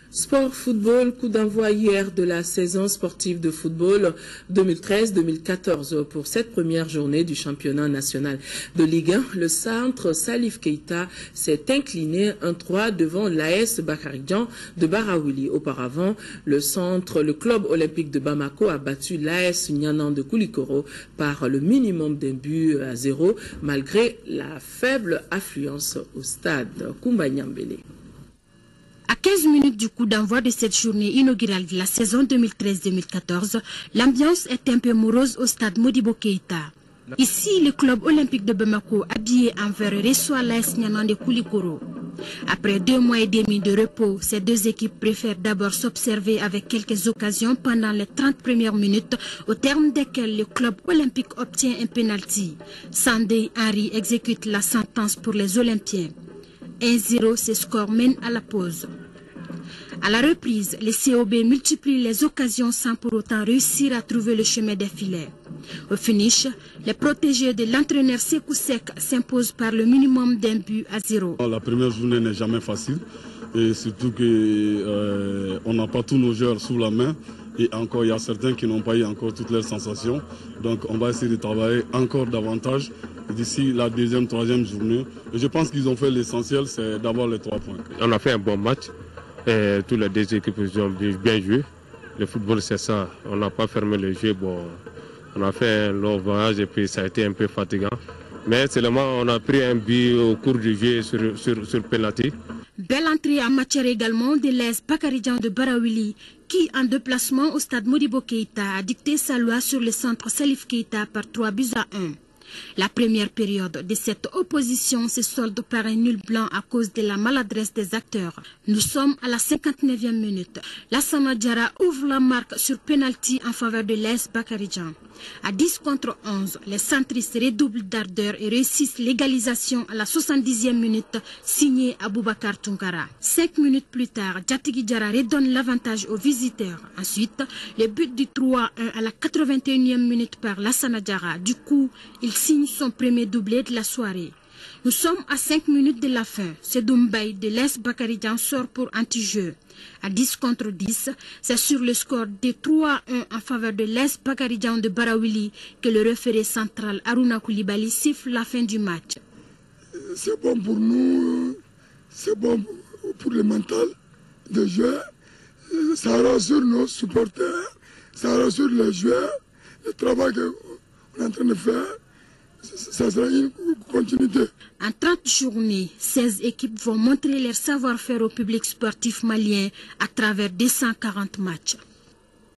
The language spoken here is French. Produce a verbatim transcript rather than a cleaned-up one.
Sport football, coup d'envoi hier de la saison sportive de football deux mille treize deux mille quatorze. Pour cette première journée du championnat national de Ligue un, le centre Salif Keita s'est incliné un trois devant l'A S Bakarijan de Baraouli. Auparavant, le centre, le club olympique de Bamako a battu l'A S Nyanan de Koulikoro par le minimum d'un but à zéro, malgré la faible affluence au stade. Koumba Nyambele. À quinze minutes du coup d'envoi de cette journée inaugurale de la saison deux mille treize deux mille quatorze, l'ambiance est un peu morose au stade Modibo Keïta. Ici, le club olympique de Bamako, habillé en vert, reçoit l'A S Nyanan de Koulikoro. Après deux mois et demi de repos, ces deux équipes préfèrent d'abord s'observer avec quelques occasions pendant les trente premières minutes, au terme desquelles le club olympique obtient un penalty. Sandé Henry exécute la sentence pour les Olympiens. un zéro, ce score mène à la pause. À la reprise, les C O B multiplient les occasions sans pour autant réussir à trouver le chemin des filets. Au finish, les protégés de l'entraîneur Sekou Sek s'imposent par le minimum d'un but à zéro. La première journée n'est jamais facile et surtout qu'on euh, n'a pas tous nos joueurs sous la main et encore il y a certains qui n'ont pas eu encore toutes leurs sensations. Donc on va essayer de travailler encore davantage d'ici la deuxième, troisième journée. Et je pense qu'ils ont fait l'essentiel, c'est d'avoir les trois points. On a fait un bon match. Et tous les deux équipes ont bien joué. Le football, c'est ça. On n'a pas fermé le jeu. Bon, on a fait un long voyage et puis ça a été un peu fatigant. Mais seulement, on a pris un but au cours du jeu sur, sur, sur penalty. Belle entrée en matière également de l'A S Bakarijan de Baraouli, qui, en déplacement au stade Modibo Keïta, a dicté sa loi sur le centre Salif Keïta par trois buts à un. La première période de cette opposition se solde par un nul blanc à cause de la maladresse des acteurs. Nous sommes à la cinquante-neuvième minute. Lassana Diarra ouvre la marque sur penalty en faveur de l'A S Bakarijan. À dix contre onze, les centristes redoublent d'ardeur et réussissent l'égalisation à la soixante-dixième minute, signée Aboubakar Tunkara. Cinq minutes plus tard, Djatigi Diarra redonne l'avantage aux visiteurs. Ensuite, le but du trois à un à la quatre-vingt-et-unième minute par Lassana Diarra. Du coup, il signe son premier doublé de la soirée. Nous sommes à cinq minutes de la fin. Sedoumbay de l'A S Bakarijan sort pour anti-jeu. À dix contre dix, c'est sur le score de trois à un en faveur de l'A S Bakarijan de Baraouli que le référé central Aruna Koulibaly siffle la fin du match. C'est bon pour nous, c'est bon pour le mental de jouer. Ça rassure nos supporters, ça rassure les joueurs. Le travail qu'on est en train de faire, ça sera une continuité. En trente journées, seize équipes vont montrer leur savoir-faire au public sportif malien à travers deux cent quarante matchs.